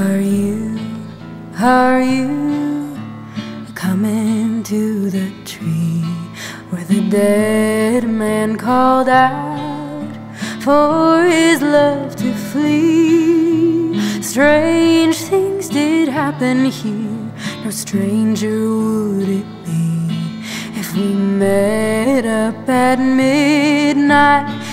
Are you coming to the tree where the dead man called out for his love to flee? Strange things did happen here, no stranger would it be if we met up at midnight